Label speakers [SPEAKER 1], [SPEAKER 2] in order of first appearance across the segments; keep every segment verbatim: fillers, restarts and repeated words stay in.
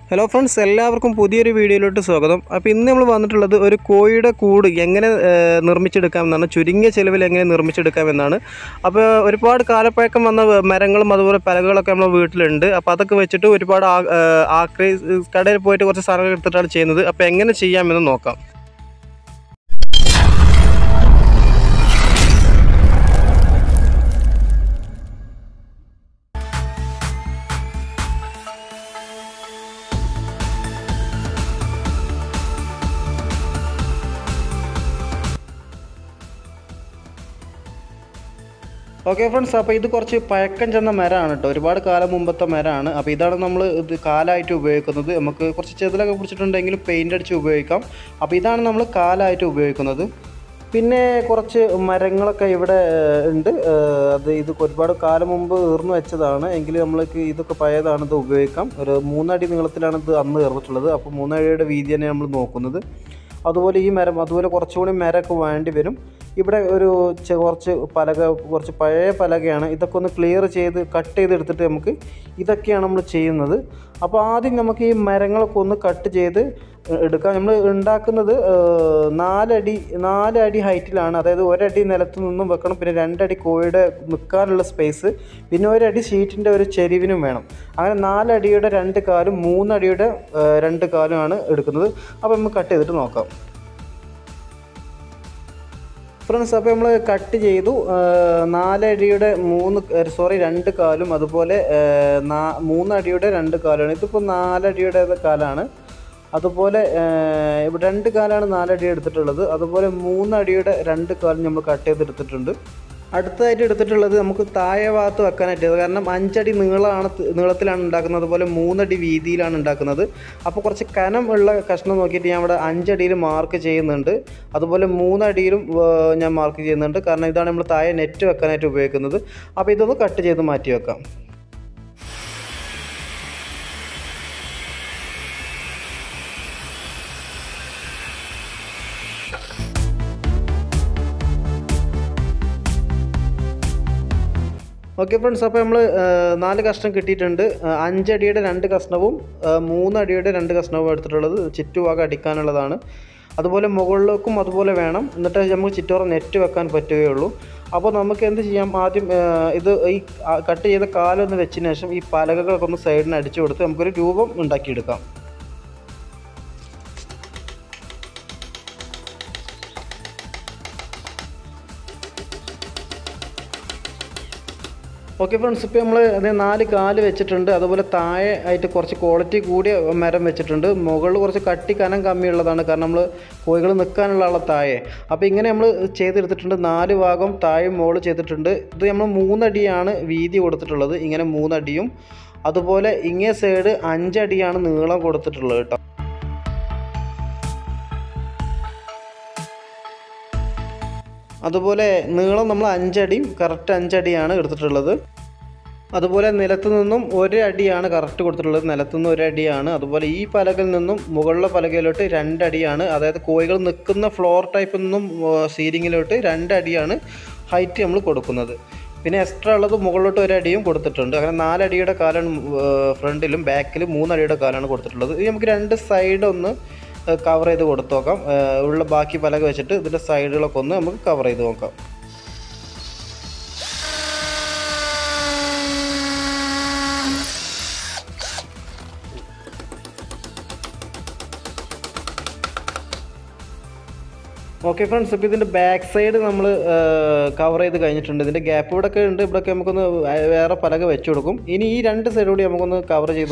[SPEAKER 1] Hello friends, എല്ലാവർക്കും പുതിയൊരു വീഡിയോയിലോട്ട് സ്വാഗതം. അപ്പോൾ ഇന്ന് നമ്മൾ വന്നിട്ടുള്ളത് ഒരു കോഴിയുടെ കൂട് എങ്ങനെ നിർമ്മിച്ചെടുക്കാമെന്നാണ്, ചുരുങ്ങിയ ചിലവിൽ എങ്ങനെ നിർമ്മിച്ചെടുക്കാമെന്നാണ്. അപ്പോൾ ഒരുപാട് കാലപ്പഴക്കം വന്ന മരങ്ങളും അതുപോലെ പലകളൊക്കെ നമ്മുടെ വീട്ടിലുണ്ട്. അപ്പോൾ അതൊക്കെ വെച്ചിട്ട് ഒരുപാട് ആക്രി കടയിൽ പോയിട്ട് കുറച്ച് സാധനങ്ങൾ എടുത്തിട്ടാണ് ചെയ്യുന്നത്. അപ്പോൾ എങ്ങനെ ചെയ്യാമെന്ന് നോക്കാം. ഓക്കെ ഫ്രണ്ട്സ്, അപ്പോൾ ഇത് കുറച്ച് പഴക്കം ചെന്ന മരമാണ് കേട്ടോ. ഒരുപാട് കാലം മുമ്പത്തെ മരമാണ്. അപ്പോൾ ഇതാണ് നമ്മൾ ഇത് കാലായിട്ട് ഉപയോഗിക്കുന്നത്. നമുക്ക് കുറച്ച് ചെതിലൊക്കെ പിടിച്ചിട്ടുണ്ടെങ്കിലും പെയിൻ്റ് അടിച്ച് ഉപയോഗിക്കാം. അപ്പോൾ ഇതാണ് നമ്മൾ കാലായിട്ട് ഉപയോഗിക്കുന്നത്. പിന്നെ കുറച്ച് മരങ്ങളൊക്കെ ഇവിടെ ഉണ്ട്. അത് ഇത് ഒരുപാട് കാലം മുമ്പ് ഈർന്നു വെച്ചതാണ്. എങ്കിൽ നമ്മൾക്ക് ഇതൊക്കെ പഴയതാണ്, ഇത് ഉപയോഗിക്കാം. ഒരു മൂന്നടി നീളത്തിലാണ് ഇത് അന്ന് ഏർന്നിട്ടുള്ളത്. അപ്പോൾ മൂന്നടിയുടെ വീതി തന്നെ നമ്മൾ നോക്കുന്നത്. അതുപോലെ ഈ മരം, അതുപോലെ കുറച്ചുകൂടി മരമൊക്കെ വേണ്ടി വരും. ഇവിടെ ഒരു കുറച്ച് പലക, കുറച്ച് പഴയ പലകയാണ്. ഇതൊക്കെ ഒന്ന് ക്ലിയർ ചെയ്ത് കട്ട് ചെയ്തെടുത്തിട്ട് നമുക്ക് ഇതൊക്കെയാണ് നമ്മൾ ചെയ്യുന്നത്. അപ്പോൾ ആദ്യം നമുക്ക് ഈ മരങ്ങളൊക്കെ ഒന്ന് കട്ട് ചെയ്ത് എടുക്കാം. നമ്മൾ ഉണ്ടാക്കുന്നത് നാലടി നാലടി ഹൈറ്റിലാണ്. അതായത് ഒരടി നിലത്ത് നിന്നും വെക്കണം, പിന്നെ രണ്ടടി കോഴിയുടെ നിൽക്കാനുള്ള സ്പേസ്, പിന്നെ ഒരടി ഷീറ്റിൻ്റെ ഒരു ചെരിവിനും വേണം. അങ്ങനെ നാലടിയുടെ രണ്ട് കാലും മൂന്നടിയുടെ രണ്ട് കാലുമാണ് എടുക്കുന്നത്. അപ്പോൾ നമുക്ക് കട്ട് ചെയ്തിട്ട് നോക്കാം ഫ്രണ്ട്സ്. അപ്പോൾ നമ്മൾ കട്ട് ചെയ്തു. നാലടിയുടെ മൂന്ന് സോറി രണ്ട് കാലും അതുപോലെ മൂന്നടിയുടെ രണ്ട് കാലുമാണ്. ഇതിപ്പോൾ നാലടിയുടെ കാലാണ്. അതുപോലെ ഇവിടെ രണ്ട് കാലാണ് നാലടി എടുത്തിട്ടുള്ളത്. അതുപോലെ മൂന്നടിയുടെ രണ്ട് കാലും നമ്മൾ കട്ട് ചെയ്തെടുത്തിട്ടുണ്ട്. അടുത്തതായിട്ട് എടുത്തിട്ടുള്ളത് നമുക്ക് താഴെ ഭാഗത്ത് വെക്കാനായിട്ട്, കാരണം അഞ്ചടി നീളമാണ് നീളത്തിലാണ് ഉണ്ടാക്കുന്നത്, അതുപോലെ മൂന്നടി വീതിയിലാണ് ഉണ്ടാക്കുന്നത്. അപ്പോൾ കുറച്ച് കനം ഉള്ള കഷ്ണം നോക്കിയിട്ട് ഞാൻ ഇവിടെ അഞ്ചടിയിൽ മാർക്ക് ചെയ്യുന്നുണ്ട്. അതുപോലെ മൂന്നടിയിലും ഞാൻ മാർക്ക് ചെയ്യുന്നുണ്ട്, കാരണം ഇതാണ് നമ്മൾ താഴെ നെറ്റ് വെക്കാനായിട്ട് ഉപയോഗിക്കുന്നത്. അപ്പോൾ ഇതൊന്ന് കട്ട് ചെയ്ത് മാറ്റി വെക്കാം. ഓക്കെ ഫ്രണ്ട്സ്, അപ്പോൾ നമ്മൾ നാല് കഷ്ണം കിട്ടിയിട്ടുണ്ട്. അഞ്ചടിയുടെ രണ്ട് കഷ്ണവും മൂന്നടിയുടെ രണ്ട് കഷ്ണവും എടുത്തിട്ടുള്ളത് ചുറ്റുഭാഗം അടിക്കാനുള്ളതാണ്. അതുപോലെ മുകളിലേക്കും അതുപോലെ വേണം, എന്നിട്ട് നമുക്ക് ചുറ്റോറം നെറ്റ് വെക്കാൻ പറ്റുകയുള്ളൂ. അപ്പോൾ നമുക്ക് എന്ത് ചെയ്യാം, ആദ്യം ഇത് ഈ കട്ട് ചെയ്ത കാലൊന്ന് വെച്ചതിന് ശേഷം ഈ പലകകളൊക്കെ ഒന്ന് സൈഡിന് അടിച്ചു കൊടുത്ത് നമുക്കൊരു രൂപം ഉണ്ടാക്കിയെടുക്കാം. ഓക്കെ ഫ്രണ്ട്സ്, ഇപ്പോൾ നമ്മൾ അത് നാല് കാല് വെച്ചിട്ടുണ്ട്. അതുപോലെ താഴെ ആയിട്ട് കുറച്ച് ക്വാളിറ്റി കൂടിയ മരം വെച്ചിട്ടുണ്ട്. മുകളിൽ കുറച്ച് കട്ടി കനം കമ്മിയുള്ളതാണ്, കാരണം നമ്മൾ കോഴികൾ നിൽക്കാനുള്ള ആളെ താഴെ. അപ്പോൾ ഇങ്ങനെ നമ്മൾ ചെയ്തെടുത്തിട്ടുണ്ട്. നാല് ഭാഗം താഴെ മുകളിൽ ചെയ്തിട്ടുണ്ട്. ഇത് നമ്മൾ മൂന്നടിയാണ് വീതി കൊടുത്തിട്ടുള്ളത്, ഇങ്ങനെ മൂന്നടിയും. അതുപോലെ ഇങ്ങേ സൈഡ് അഞ്ചടിയാണ് നീളം കൊടുത്തിട്ടുള്ളത് കേട്ടോ. അതുപോലെ നീളം നമ്മൾ അഞ്ചടിയും കറക്റ്റ് അഞ്ചടിയാണ് എടുത്തിട്ടുള്ളത്. അതുപോലെ നിലത്തു നിന്നും ഒരു അടിയാണ് കറക്റ്റ് കൊടുത്തിട്ടുള്ളത്, നിലത്തുനിന്ന് ഒരടിയാണ്. അതുപോലെ ഈ പലകയിൽ നിന്നും മുകളിലെ പലകയിലോട്ട് രണ്ടടിയാണ്, അതായത് കോഴികൾ നിൽക്കുന്ന ഫ്ലോർ ടൈപ്പിൽ നിന്നും സീലിങ്ങിലോട്ട് രണ്ടടിയാണ് ഹൈറ്റ് നമ്മൾ കൊടുക്കുന്നത്. പിന്നെ എക്സ്ട്രാ ഉള്ളത് മുകളിലോട്ട് ഒരടിയും കൊടുത്തിട്ടുണ്ട്. അങ്ങനെ നാലടിയുടെ കാലാണ് ഫ്രണ്ടിലും, ബാക്കിലും മൂന്നടിയുടെ കാലാണ് കൊടുത്തിട്ടുള്ളത്. ഇത് നമുക്ക് രണ്ട് സൈഡ് ഒന്ന് കവർ ചെയ്ത് കൊടുത്തു നോക്കാം. ഉള്ള ബാക്കി പലക വെച്ചിട്ട് ഇതിൻ്റെ സൈഡുകളൊക്കെ ഒന്ന് നമുക്ക് കവർ ചെയ്ത് നോക്കാം. ഓക്കെ ഫ്രണ്ട്സ്, ഇപ്പോൾ ഇതിൻ്റെ ബാക്ക് സൈഡ് നമ്മൾ കവർ ചെയ്ത് കഴിഞ്ഞിട്ടുണ്ട്. ഇതിൻ്റെ ഗ്യാപ്പ് ഇവിടെയൊക്കെ ഉണ്ട്, ഇവിടെയൊക്കെ നമുക്കൊന്ന് വേറെ പലക വെച്ച് കൊടുക്കും. ഇനി ഈ രണ്ട് സൈഡ് കൂടി നമുക്കൊന്ന് കവർ ചെയ്ത്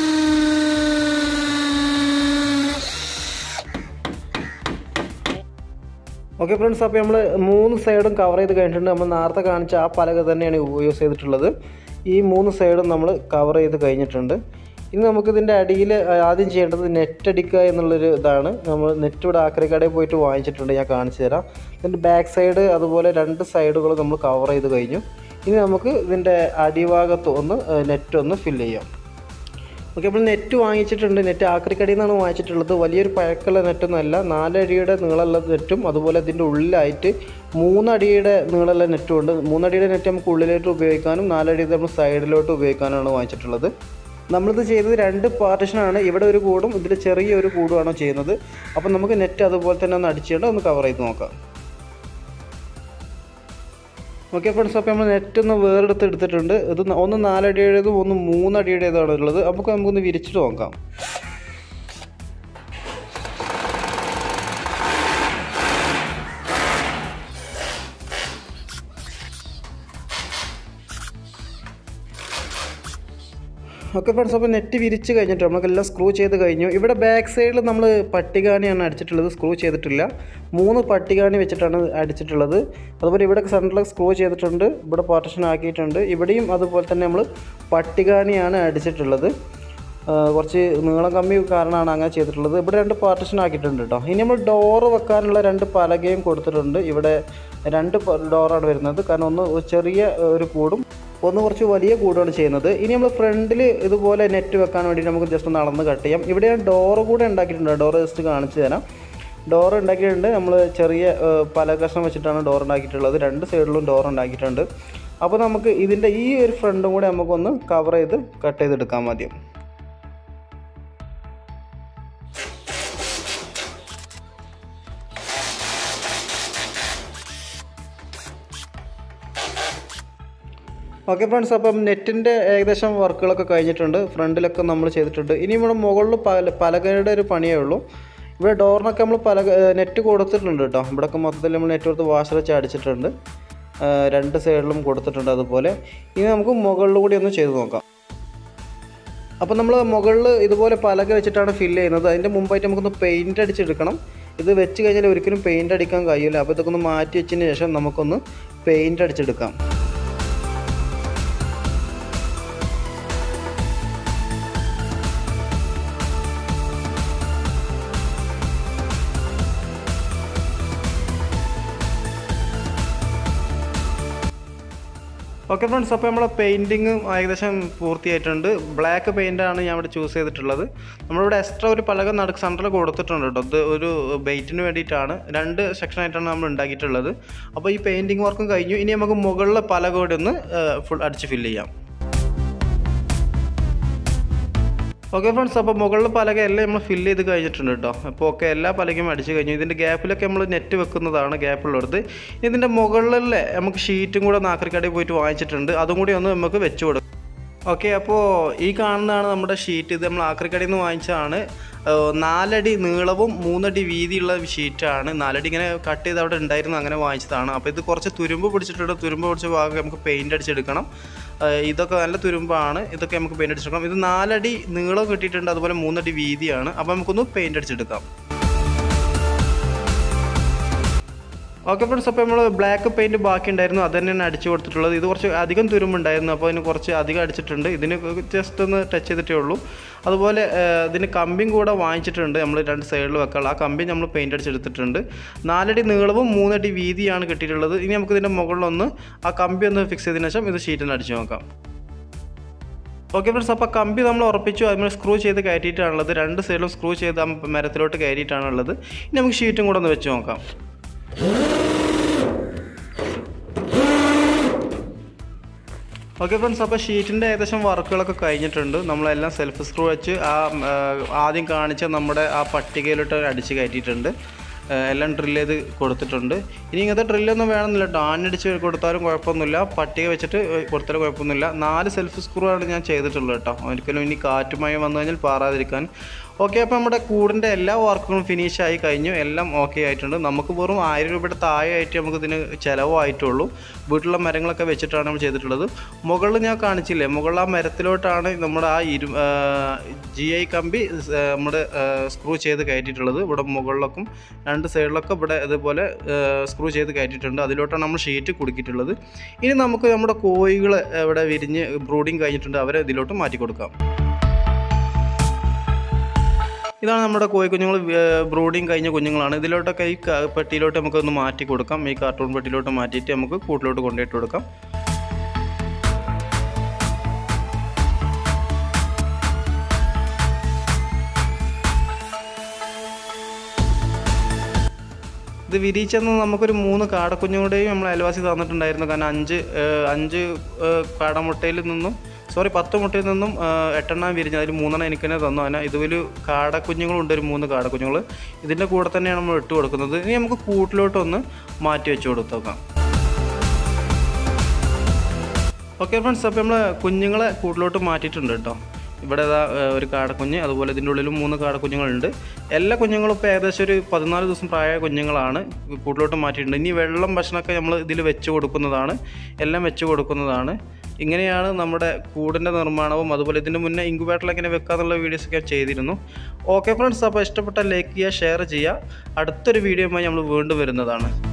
[SPEAKER 1] ഓക്കെ ഫ്രണ്ട്സ്, അപ്പോൾ നമ്മൾ മൂന്ന് സൈഡും കവർ ചെയ്ത് കഴിഞ്ഞിട്ടുണ്ട്. നമ്മൾ നേരത്തെ കാണിച്ച ആ പലക തന്നെയാണ് യൂസ് ചെയ്തിട്ടുള്ളത്. ഈ മൂന്ന് സൈഡും നമ്മൾ കവർ ചെയ്ത് കഴിഞ്ഞിട്ടുണ്ട്. ഇനി നമുക്കിതിൻ്റെ അടിയിൽ ആദ്യം ചെയ്യേണ്ടത് നെറ്റ് അടിക്കുക എന്നുള്ളൊരു ഇതാണ്. നമ്മൾ നെറ്റ് ഇവിടെ ആക്രിക്കടയിൽ പോയിട്ട് വാങ്ങിച്ചിട്ടുണ്ട്, ഞാൻ കാണിച്ചു തരാം. ഇതിൻ്റെ ബാക്ക് സൈഡ് അതുപോലെ രണ്ട് സൈഡുകൾ നമ്മൾ കവർ ചെയ്ത് കഴിഞ്ഞു. ഇനി നമുക്ക് ഇതിൻ്റെ അടിഭാഗത്ത് ഒന്ന് നെറ്റ് ഒന്ന് ഫില്ല് ചെയ്യാം. ഓക്കെ, അപ്പോൾ നെറ്റ് വാങ്ങിച്ചിട്ടുണ്ട്. നെറ്റ് ആക്രിക്കടയിൽ നിന്നാണ് വാങ്ങിച്ചിട്ടുള്ളത്. വലിയൊരു പഴക്കമുള്ള നെറ്റൊന്നുമല്ല, നാലടിയുടെ നീളമുള്ള നെറ്റും അതുപോലെ ഇതിൻ്റെ ഉള്ളിലായിട്ട് മൂന്നടിയുടെ നീളമുള്ള നെറ്റും ഉണ്ട്. മൂന്നടിയുടെ നെറ്റ് നമുക്ക് ഉള്ളിലോട്ട് ഉപയോഗിക്കാനും നാലടിയുടെ നമ്മൾ സൈഡിലോട്ട് ഉപയോഗിക്കാനാണ് വാങ്ങിച്ചിട്ടുള്ളത്. നമ്മളിത് ചെയ്തത് രണ്ട് പാർട്ടീഷനാണ്. ഇവിടെ ഒരു കൂടും ഇതിൽ ചെറിയൊരു കൂടുമാണ് ചെയ്യുന്നത്. അപ്പോൾ നമുക്ക് നെറ്റ് അതുപോലെ തന്നെ ഒന്ന് അടിച്ചുകൊണ്ട് ഒന്ന് കവർ ചെയ്ത് നോക്കാം. ഓക്കെ ഫ്രണ്ട്സ്, അപ്പോൾ നമ്മൾ നെറ്റ് ഒന്ന് വേറെടുത്ത് എടുത്തിട്ടുണ്ട്. ഇത് ഒന്ന് നാലടിയുടേതും ഒന്ന് മൂന്നടിയുടേതാണ് ഉള്ളത്. അപ്പോൾ നമുക്കൊന്ന് വിരിച്ചിട്ട് നോക്കാം. ഓക്കെ ഫ്രണ്ട്സ്, അപ്പോൾ നെറ്റ് വിരിച്ച് കഴിഞ്ഞിട്ട് നമുക്കെല്ലാം സ്ക്രൂ ചെയ്ത് കഴിഞ്ഞു. ഇവിടെ ബാക്ക് സൈഡിൽ നമ്മൾ പട്ടികാണിയാണ് അടിച്ചിട്ടുള്ളത്, സ്ക്രൂ ചെയ്തിട്ടില്ല. മൂന്ന് പട്ടികാണി വെച്ചിട്ടാണ് അടിച്ചിട്ടുള്ളത്. അതുപോലെ ഇവിടെ സെൻറ്ററിൽ സ്ക്രൂ ചെയ്തിട്ടുണ്ട്, ഇവിടെ പാർട്ടീഷൻ ആക്കിയിട്ടുണ്ട്. ഇവിടെയും അതുപോലെ തന്നെ നമ്മൾ പട്ടികാണിയാണ് അടിച്ചിട്ടുള്ളത്. കുറച്ച് നീളം കമ്മി കാരണമാണ് അങ്ങനെ ചെയ്തിട്ടുള്ളത്. ഇവിടെ രണ്ട് പാർട്ടീഷൻ ആക്കിയിട്ടുണ്ട് കേട്ടോ. ഇനി നമ്മൾ ഡോറ് വെക്കാനുള്ള രണ്ട് പലകയും കൊടുത്തിട്ടുണ്ട്. ഇവിടെ രണ്ട് ഡോറാണ് വരുന്നത്, കാരണം ഒന്ന് ചെറിയ ഒരു കൂടും ഒന്ന് കുറച്ച് വലിയ കൂടുമാണ് ചെയ്യുന്നത്. ഇനി നമ്മൾ ഫ്രണ്ടിൽ ഇതുപോലെ നെറ്റ് വെക്കാൻ വേണ്ടി നമുക്ക് ജസ്റ്റ് ഒന്ന് അളന്ന് കട്ട് ചെയ്യാം. ഇവിടെ ഞാൻ ഡോറ് കൂടെ ഉണ്ടാക്കിയിട്ടുണ്ട്. ഡോറ് ജസ്റ്റ് കാണിച്ചു തരാം. ഡോർ ഉണ്ടാക്കിയിട്ടുണ്ട്. നമ്മൾ ചെറിയ പല കഷ്ണം വെച്ചിട്ടാണ് ഡോർ ഉണ്ടാക്കിയിട്ടുള്ളത്. രണ്ട് സൈഡിലും ഡോർ ഉണ്ടാക്കിയിട്ടുണ്ട്. അപ്പോൾ നമുക്ക് ഇതിൻ്റെ ഈ ഒരു ഫ്രണ്ടും കൂടെ നമുക്കൊന്ന് കവർ ചെയ്ത് കട്ട് ചെയ്തെടുക്കാൻ മതി. ഓക്കെ ഫ്രണ്ട്സ്, അപ്പം നെറ്റിൻ്റെ ഏകദേശം വർക്കുകളൊക്കെ കഴിഞ്ഞിട്ടുണ്ട്. ഫ്രണ്ടിലൊക്കെ നമ്മൾ ചെയ്തിട്ടുണ്ട്. ഇനി ഇവിടെ മുകളിൽ പല പലകയുടെ ഒരു പണിയേ ഉള്ളൂ. ഇവിടെ ഡോറിനൊക്കെ നമ്മൾ പല നെറ്റ് കൊടുത്തിട്ടുണ്ട് കേട്ടോ. ഇവിടെയൊക്കെ മൊത്തത്തിൽ നമ്മൾ നെറ്റ് കൊടുത്ത് വാഷർ വെച്ച് അടിച്ചിട്ടുണ്ട്. രണ്ട് സൈഡിലും കൊടുത്തിട്ടുണ്ട്. അതുപോലെ ഇനി നമുക്ക് മുകളിൽ കൂടി ഒന്ന് ചെയ്ത് നോക്കാം. അപ്പോൾ നമ്മൾ മുകളിൽ ഇതുപോലെ പലക വെച്ചിട്ടാണ് ഫില്ല് ചെയ്യുന്നത്. അതിൻ്റെ മുമ്പായിട്ട് നമുക്കൊന്ന് പെയിൻറ്റ് അടിച്ചെടുക്കണം. ഇത് വെച്ച് കഴിഞ്ഞാൽ ഒരിക്കലും പെയിൻറ്റ് അടിക്കാൻ കഴിയില്ല. അപ്പോൾ ഇതൊക്കെ ഒന്ന് മാറ്റി വെച്ചതിന് ശേഷം നമുക്കൊന്ന് പെയിൻറ്റ് അടിച്ചെടുക്കാം. ഓക്കെ ഫ്രണ്ട്സ്, അപ്പോൾ നമ്മളെ പെയിൻറ്റിങ് ഏകദേശം പൂർത്തിയായിട്ടുണ്ട്. ബ്ലാക്ക് പെയിൻ്റാണ് ഞാൻ ഇവിടെ ചൂസ് ചെയ്തിട്ടുള്ളത്. നമ്മളിവിടെ എക്സ്ട്രാ ഒരു പലക നടുക്ക് സെൻറ്ററിൽ കൊടുത്തിട്ടുണ്ട് കേട്ടോ. ഇത് ഒരു ബെയ്റ്റിന് വേണ്ടിയിട്ടാണ്. രണ്ട് സെക്ഷനായിട്ടാണ് നമ്മൾ ഉണ്ടാക്കിയിട്ടുള്ളത്. അപ്പോൾ ഈ പെയിൻറ്റിങ് വർക്കും കഴിഞ്ഞു. ഇനി നമുക്ക് മുകളിലെ പലക കൂടി ഒന്ന് ഫുൾ അടിച്ച് ഫില്ല് ചെയ്യാം. ഓക്കെ ഫ്രണ്ട്സ്, അപ്പോൾ മുകളിൽ പലക എല്ലാം നമ്മൾ ഫില്ല് ചെയ്ത് കഴിഞ്ഞിട്ടുണ്ട് കേട്ടോ. അപ്പോൾ ഓക്കെ, എല്ലാ പലകയും അടിച്ച് കഴിഞ്ഞു. ഇതിൻ്റെ ഗ്യാപ്പിലൊക്കെ നമ്മൾ നെറ്റ് വെക്കുന്നതാണ് ഗ്യാപ്പുള്ളത്. ഇതിൻ്റെ മുകളിലെ നമുക്ക് ഷീറ്റും കൂടെ നാക്കറിക്കടയിൽ പോയിട്ട് വാങ്ങിച്ചിട്ടുണ്ട്. അതും കൂടി ഒന്ന് നമുക്ക് വെച്ച് കൊടുക്കും. ഓക്കെ, അപ്പോൾ ഈ കാണുന്നതാണ് നമ്മുടെ ഷീറ്റ്. ഇത് നമ്മൾ ആക്രിക്കടയിൽ നിന്ന് വാങ്ങിച്ചതാണ്. നാലടി നീളവും മൂന്നടി വീതിയുള്ള ഷീറ്റാണ്. നാലടി ഇങ്ങനെ കട്ട് ചെയ്ത് അവിടെ ഉണ്ടായിരുന്നു, അങ്ങനെ വാങ്ങിച്ചതാണ്. അപ്പോൾ ഇത് കുറച്ച് തുരുമ്പ് പിടിച്ചിട്ടുണ്ട്. തുരുമ്പ് പിടിച്ച ഭാഗം നമുക്ക് പെയിൻ്റ് അടിച്ചെടുക്കണം. ഇതൊക്കെ നല്ല തുരുമ്പാണ്. ഇതൊക്കെ നമുക്ക് പെയിൻ്റ് അടിച്ചെടുക്കണം. ഇത് നാലടി നീളം കിട്ടിയിട്ടുണ്ട്, അതുപോലെ മൂന്നടി വീതിയാണ്. അപ്പോൾ നമുക്കൊന്ന് പെയിൻ്റ് അടിച്ചെടുക്കാം. ഓക്കെ ഫ്രണ്ട്സ്, അപ്പോൾ നമ്മൾ ബ്ലാക്ക് പെയിൻറ്റ് ബാക്കി ഉണ്ടായിരുന്നു, അത് തന്നെയാണ് അടിച്ചു കൊടുത്തിട്ടുള്ളത്. ഇത് കുറച്ച് അധികം തുരുമ്പുണ്ടായിരുന്നു, അപ്പോൾ അതിന് കുറച്ച് അധികം അടിച്ചിട്ടുണ്ട്. ഇതിന് ജസ്റ്റ് ഒന്ന് ടച്ച് ചെയ്തിട്ടേ ഉള്ളൂ. അതുപോലെ ഇതിന് കമ്പിയും കൂടെ വാങ്ങിച്ചിട്ടുണ്ട്. നമ്മൾ രണ്ട് സൈഡിൽ വെക്കാനുള്ള ആ കമ്പി നമ്മൾ പെയിൻ്റ് അടിച്ചെടുത്തിട്ടുണ്ട്. നാലടി നീളവും മൂന്നടി വീതിയാണ് കിട്ടിയിട്ടുള്ളത്. ഇനി നമുക്ക് ഇതിൻ്റെ മുകളിലൊന്ന് ആ കമ്പി ഒന്ന് ഫിക്സ് ചെയ്തതിനു ശേഷം ഇത് ഷീറ്റിന് അടിച്ചു നോക്കാം. ഓക്കെ ഫ്രണ്ട്സ്, അപ്പോൾ കമ്പി നമ്മൾ ഉറപ്പിച്ചു. അതിന് സ്ക്രൂ ചെയ്ത് കയറ്റിയിട്ടാണുള്ളത്. രണ്ട് സൈഡിലും സ്ക്രൂ ചെയ്ത് മരത്തിലോട്ട് കയറ്റിയിട്ടാണുള്ളത്. ഇനി നമുക്ക് ഷീറ്റും കൂടെ ഒന്ന് വെച്ച് നോക്കാം. ഓക്കെ ഫ്രണ്ട്സ്, അപ്പോൾ ഷീറ്റിൻ്റെ ഏകദേശം വർക്കുകളൊക്കെ കഴിഞ്ഞിട്ടുണ്ട്. നമ്മളെല്ലാം സെൽഫ് സ്ക്രൂ വെച്ച് ആ ആദ്യം കാണിച്ച നമ്മുടെ ആ പട്ടികയിലോട്ട് അടിച്ച് കയറ്റിയിട്ടുണ്ട്. എല്ലാം ഡ്രില്ല് ചെയ്ത് കൊടുത്തിട്ടുണ്ട്. ഇനി ഇങ്ങനത്തെ ഡ്രില്ലൊന്നും വേണമെന്നില്ല കേട്ടോ. ആഞ്ഞടിച്ച് കൊടുത്താലും കുഴപ്പമൊന്നുമില്ല, പട്ടിക വെച്ചിട്ട് കൊടുത്താലും കുഴപ്പമൊന്നുമില്ല. നാല് സെൽഫ് സ്ക്രൂ ആണ് ഞാൻ ചെയ്തിട്ടുള്ളത് കേട്ടോ. ഒരിക്കലും ഇനി കാറ്റുമായി വന്നു കഴിഞ്ഞാൽ പാറാതിരിക്കാൻ. ഓക്കെ, അപ്പോൾ നമ്മുടെ കൂടിൻ്റെ എല്ലാ വർക്കുകളും ഫിനിഷ് ആയി കഴിഞ്ഞു. എല്ലാം ഓക്കെ ആയിട്ടുണ്ട്. നമുക്ക് വെറും ആയിരം രൂപയുടെ താഴെ ആയിട്ട് നമുക്ക് ഇതിന് ചിലവായിട്ടുള്ളൂ. വീട്ടിലുള്ള മരങ്ങളൊക്കെ വെച്ചിട്ടാണ് നമ്മൾ ചെയ്തിട്ടുള്ളത്. മുകളിൽ ഞാൻ കാണിച്ചില്ലേ, മുകളിൽ ആ മരത്തിലോട്ടാണ് നമ്മുടെ ആ ഇരു ജി ഐ കമ്പി നമ്മുടെ സ്ക്രൂ ചെയ്ത് കയറ്റിയിട്ടുള്ളത്. ഇവിടെ മുകളിലൊക്കെ രണ്ട് സൈഡിലൊക്കെ ഇവിടെ ഇതുപോലെ സ്ക്രൂ ചെയ്ത് കയറ്റിയിട്ടുണ്ട്. അതിലോട്ടാണ് നമ്മൾ ഷീറ്റ് കുടുക്കിയിട്ടുള്ളത്. ഇനി നമുക്ക് നമ്മുടെ കോഴികൾ ഇവിടെ വിരിഞ്ഞ് ബ്രൂഡിങ് കഴിഞ്ഞിട്ടുണ്ട്, അവരെ ഇതിലോട്ട് മാറ്റി കൊടുക്കാം. ഇതാണ് നമ്മുടെ കോഴി കുഞ്ഞുങ്ങൾ, ബ്രൂഡിങ് കഴിഞ്ഞ കുഞ്ഞുങ്ങളാണ്. ഇതിലോട്ടൊക്കെ ഈ പെട്ടിയിലോട്ട് നമുക്കൊന്ന് മാറ്റി കൊടുക്കാം. ഈ കാർട്ടൂൺ പെട്ടിയിലോട്ട് മാറ്റിയിട്ട് നമുക്ക് കൂട്ടിലോട്ട് കൊണ്ടുപോയിട്ട് കൊടുക്കാം. ഇത് വിരിച്ചെന്ന് നമുക്കൊരു മൂന്ന് കാടക്കുഞ്ഞുങ്ങളുടെയും നമ്മൾ അയൽവാസി തന്നിട്ടുണ്ടായിരുന്നു. കാരണം അഞ്ച് അഞ്ച് കാടമുട്ടയിൽ നിന്നും സോറി പത്ത് മുട്ടയിൽ നിന്നും എട്ടെണ്ണം വിരിഞ്ഞ് അതിൽ മൂന്നെണ്ണം എനിക്ക് തന്നെ തന്നു. അതിന് ഇതുപോലെ കാടക്കുഞ്ഞുങ്ങളുണ്ട്, ഒരു മൂന്ന് കാടക്കുഞ്ഞുങ്ങൾ. ഇതിൻ്റെ കൂടെ തന്നെയാണ് നമ്മൾ ഇട്ട് കൊടുക്കുന്നത്. ഇനി നമുക്ക് കൂട്ടിലോട്ടൊന്ന് മാറ്റി വെച്ച് കൊടുത്തേക്കാം. ഓക്കെ ഫ്രണ്ട്സ്, അപ്പോൾ നമ്മൾ കുഞ്ഞുങ്ങളെ കൂട്ടിലോട്ട് മാറ്റിയിട്ടുണ്ട് കേട്ടോ. ഇവിടെ ഇതാ ഒരു കാടക്കുഞ്ഞ്, അതുപോലെ ഇതിൻ്റെ ഉള്ളിലും മൂന്ന് കാടക്കുഞ്ഞുങ്ങളുണ്ട്. എല്ലാ കുഞ്ഞുങ്ങളും ഇപ്പോൾ ഏകദേശം ഒരു പതിനാല് ദിവസം പ്രായമായ കുഞ്ഞുങ്ങളാണ്. കൂട്ടിലോട്ട് മാറ്റിയിട്ടുണ്ട്. ഇനി വെള്ളം ഭക്ഷണമൊക്കെ നമ്മൾ ഇതിൽ വെച്ച് കൊടുക്കുന്നതാണ്, എല്ലാം വെച്ച് കൊടുക്കുന്നതാണ്. ഇങ്ങനെയാണ് നമ്മുടെ കൂടിൻ്റെ നിർമ്മാണവും. അതുപോലെ ഇതിൻ്റെ മുന്നേ ഇൻക്യുബേറ്ററിൽ എങ്ങനെ വെക്കാന്നുള്ള വീഡിയോസൊക്കെ ചെയ്തിരുന്നു. ഓക്കെ ഫ്രണ്ട്സ്, അപ്പോൾ ഇഷ്ടപ്പെട്ട ലൈക്ക് ചെയ്യുക, ഷെയർ ചെയ്യുക. അടുത്തൊരു വീഡിയോയുമായി നമ്മൾ വീണ്ടും വരുന്നതാണ്.